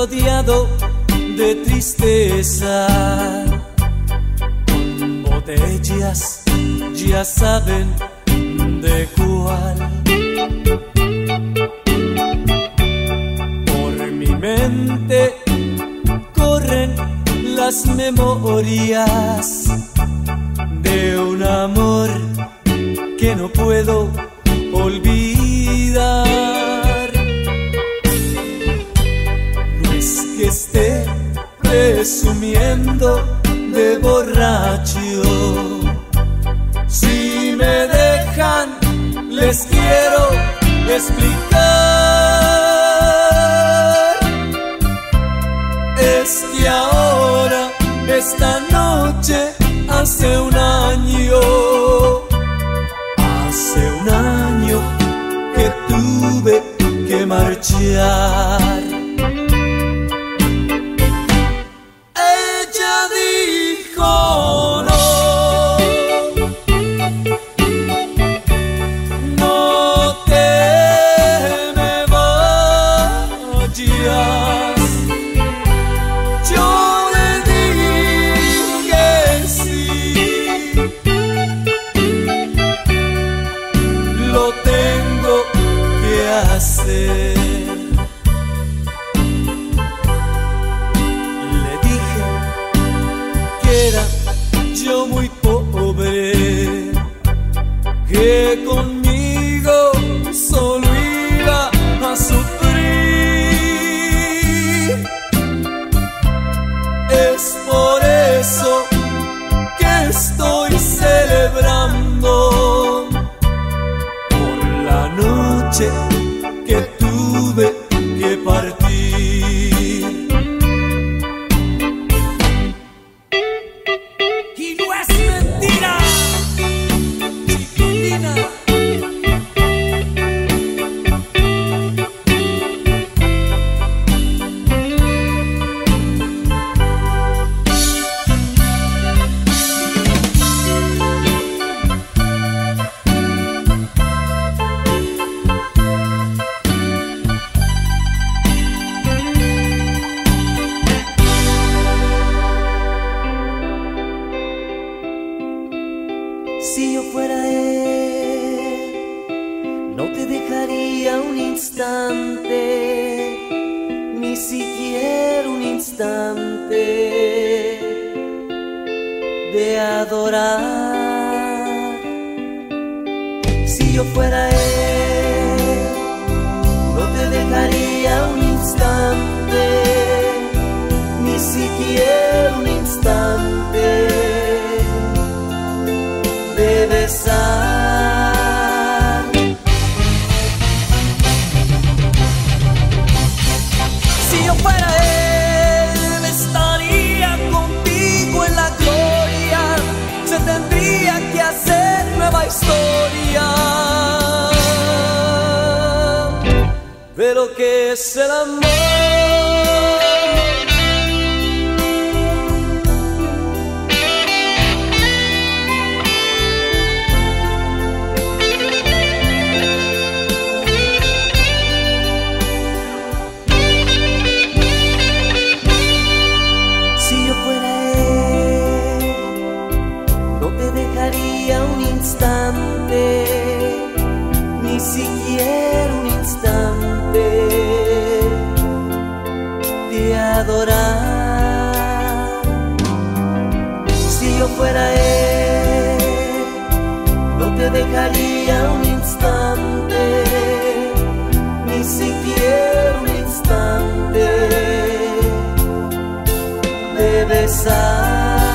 rodeado de tristeza, con botellas, ya saben de cuál. Por mi mente corren las memorias de un amor que no puedo olvidar. No es que esté presumiendo de borracho, si me dejan les quiero explicar. Es que ahora, esta noche, hace un año que tuve que marchar. Ella dijo no, no te me vayas. Yo le dije sí, lo tengo que hacer. Le dije que era yo muy pobre, que conmigo solo iba a sufrir. Es por eso que estoy celebrando por la noche que tuve que partir. Y no es mentira, chiquitina. Si yo fuera él, no te dejaría un instante, ni siquiera un instante de adorar. Si yo fuera él, no te dejaría un instante, ni siquiera un instante de besar. Si yo fuera él, estaría contigo en la gloria. Se tendría que hacer nueva historia de lo que es el amor. Un instante, ni siquiera un instante de adorar. Si yo fuera él, no te dejaría un instante, ni siquiera un instante de besar.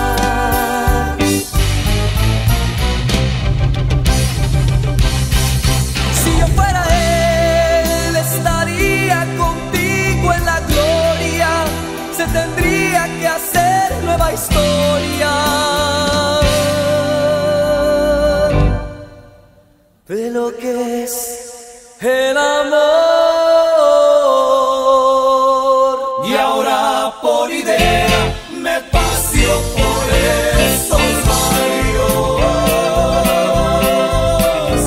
Tendría que hacer nueva historia de lo que es el amor. Y ahora por idea me paseo por estos barrios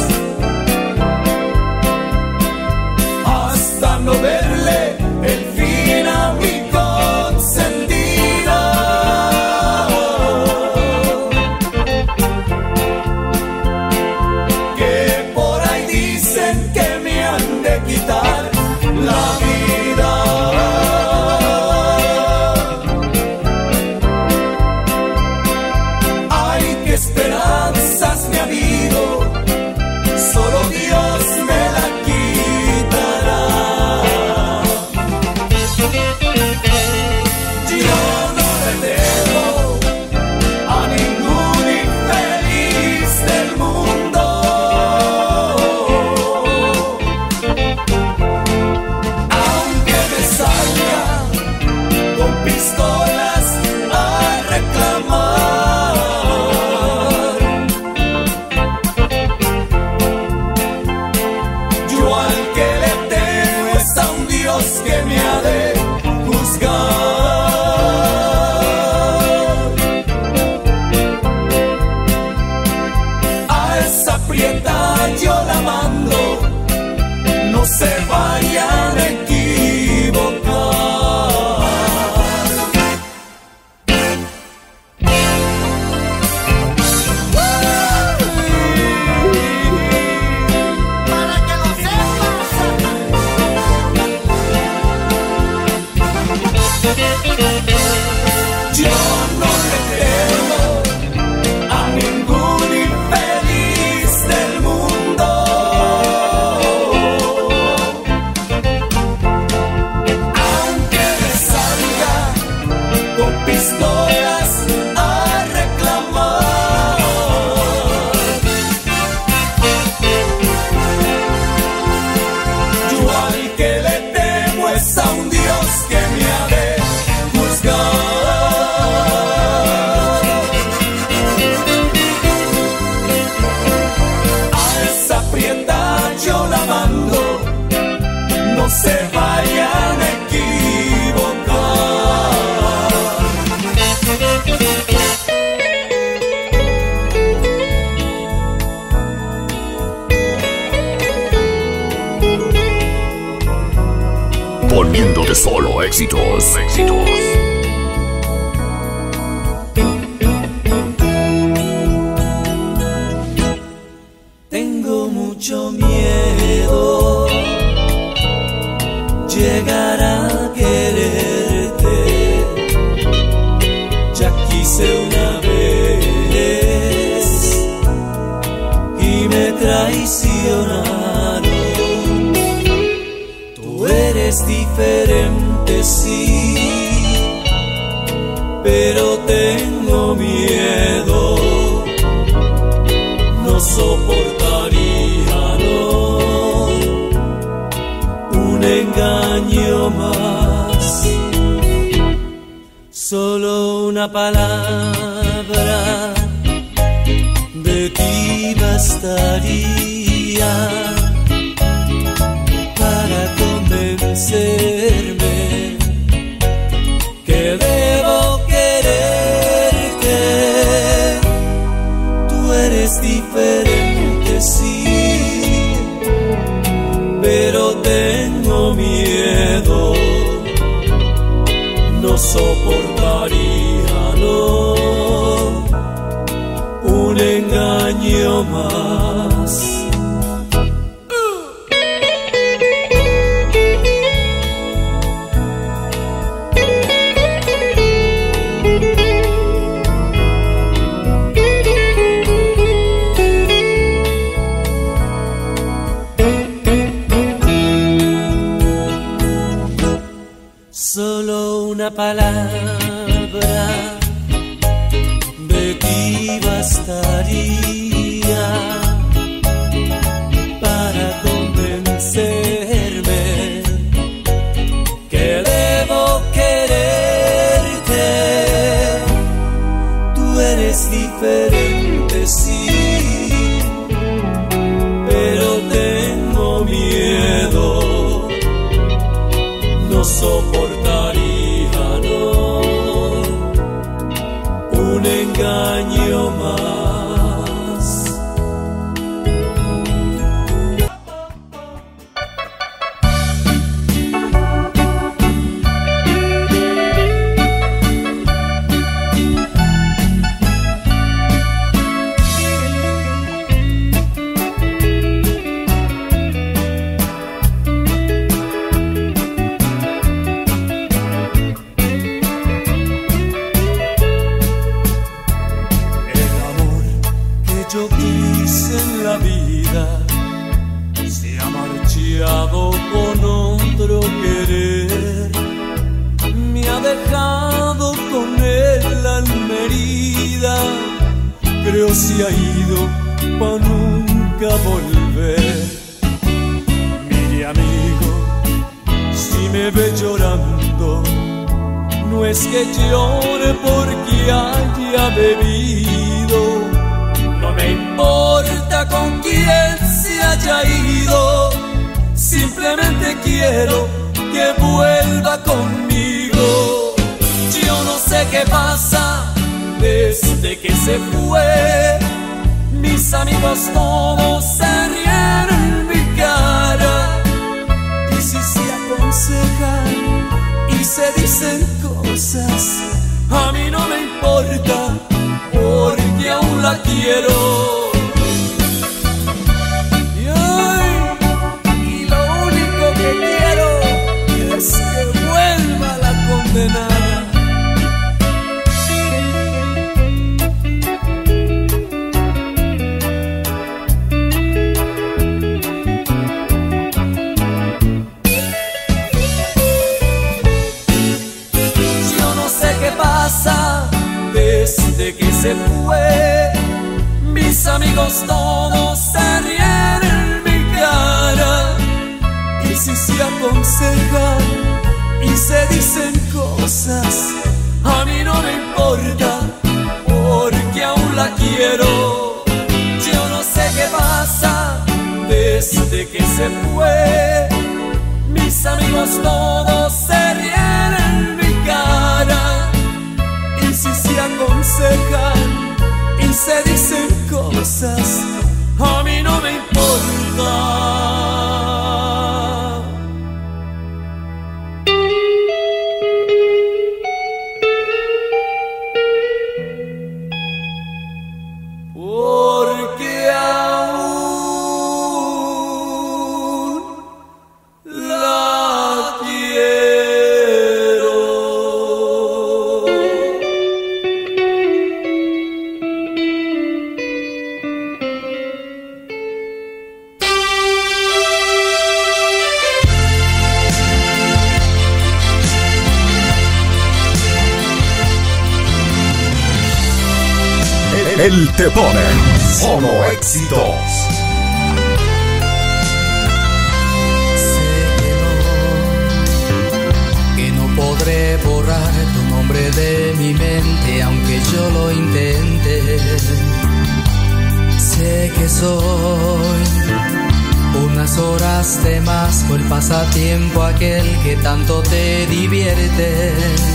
hasta no verle el fin a mi Yo no le temo a ningún infeliz del mundo, aunque me salga con pistolas a reclamar. Yo al que le temo es a un Dios que me ha de juzgar. A esa prieta yo la mando, no se vayan a equivocar. Poniéndote solo éxitos. Tengo mucho miedo llegar a quererte. Ya quise una vez y me traicionaron. Tú eres diferente, sí, pero tengo miedo. No soportaría, no, un engaño más. Solo una palabra de ti bastaría para convencerme que debo quererte. Tú eres diferente, sí, pero tengo miedo. No soportaría, no, un engaño más. Solo una palabra de ti bastaría para convencerme que debo quererte. Tú eres diferente, sí, pero tengo miedo. No soportaría, no, un engaño más. Yo quise en la vida se ha marchado con otro querer, me ha dejado con el alma herida, creo se ha ido pa' nunca volver. Mire amigo, si me ve llorando, no es que llore porque haya bebido. No me importa con quién se haya ido, simplemente quiero que vuelva conmigo. Yo no sé qué pasa desde que se fue, mis amigos todos se rieron en mi cara. Y si se aconsejan y se dicen cosas, a mí no me importa, porque aún la quiero. Y lo único que quiero es que vuelva la condenada. se fue, mis amigos todos se ríen en mi cara. Y si se aconsejan y se dicen cosas, a mí no me importa, porque aún la quiero. Yo no sé qué pasa desde que se fue, mis amigos todos se ríen en mi cara. Y si se aconsejan y se dicen cosas, a mí no me importa. Porque aún la quiero. Él te pone solo éxitos. Sé que no podré borrar tu nombre de mi mente, aunque yo lo intente. Sé que soy unas horas de más por el pasatiempo aquel que tanto te divierte.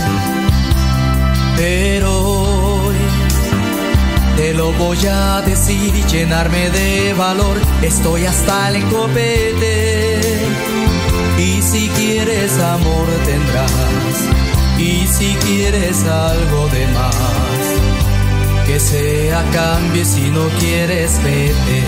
Pero hoy te lo voy a decir y llenarme de valor. Estoy hasta el copete. Y si quieres amor tendrás, y si quieres algo de más, que sea cambio, y si no quieres vete.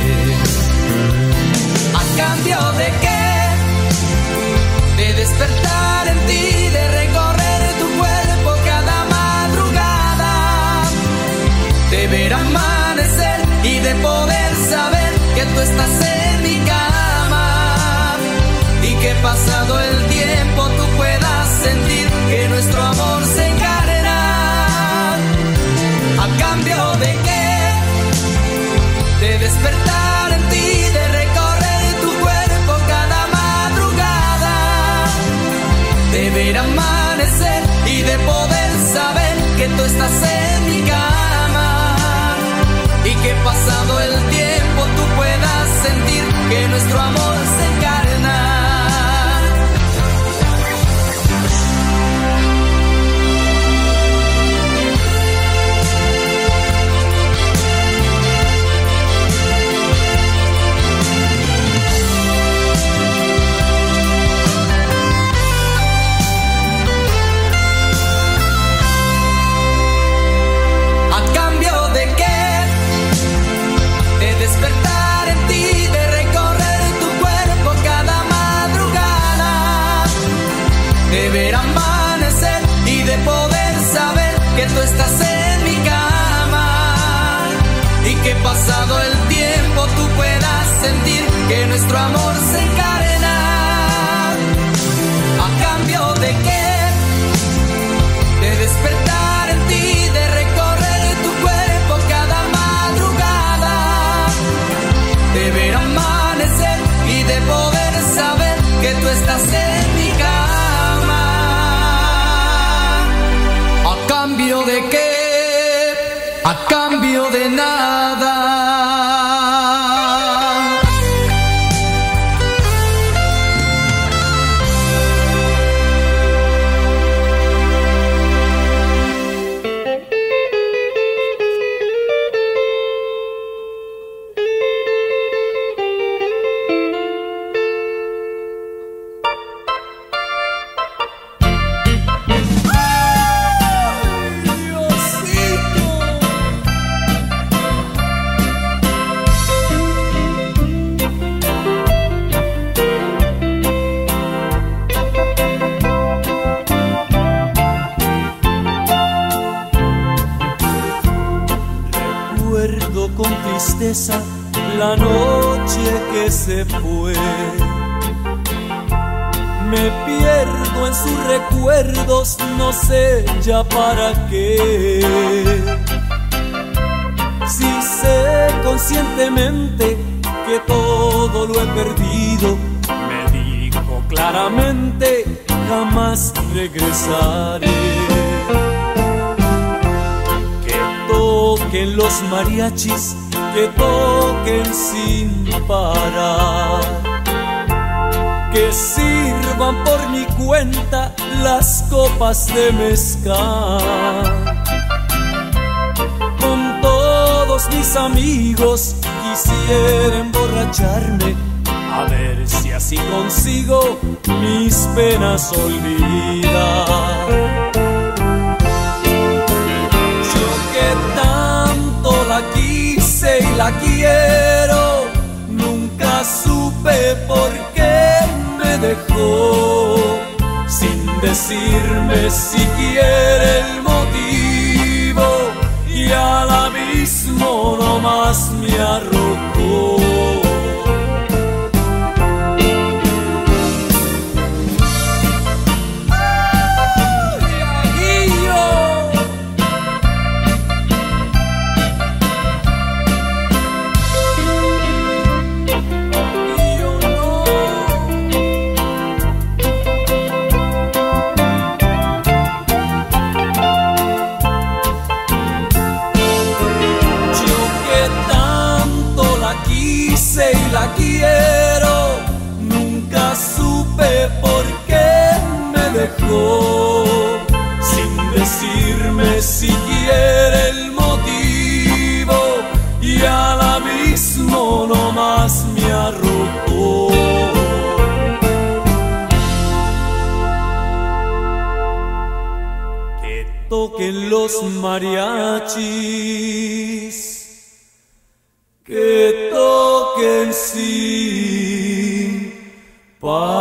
¿A cambio de qué? De despertar en ti, de recorrer tu cuerpo cada madrugada, de ver amanecer y de poder saber que tú estás en mi cama, y que pasado el tiempo tú puedas sentir que nuestro amor se encarna. ¿A cambio de qué? De despertar en ti, de recorrer tu cuerpo cada madrugada, de ver amanecer y de poder saber que tú estás en mi cama, y que pasado el tiempo tú puedas sentir que nuestro amor se encarna. Despertar en ti, de recorrer tu cuerpo cada madrugada, de ver amanecer y de poder saber que tú estás en mi cama, y que pasado el tiempo tú puedas sentir que nuestro amor se encarna. ¿A cambio de qué? De despertar en ti, de recorrer tu cuerpo cada madrugada, de ver amanecer y de poder saber que tú estás en mi cama. ¿A cambio de qué? A cambio de nada. Con tristeza la noche que se fue, me pierdo en sus recuerdos, no sé ya para qué. Si sé conscientemente que todo lo he perdido, me dijo claramente, jamás regresaré. Que toquen los mariachis, que toquen sin parar, que sirvan por mi cuenta las copas de mezcal. Con todos mis amigos quisiera emborracharme, a ver si así consigo mis penas olvidar. Yo que tanto la quise y la quiero, nunca supe por qué me dejó, sin decirme siquiera el motivo, y al abismo nomás me arrojó. Y la quiero, nunca supe por qué me dejó, sin decirme siquiera el motivo, y al abismo nomás me arrojó. Que toquen los mariachis, que toquen sin parar.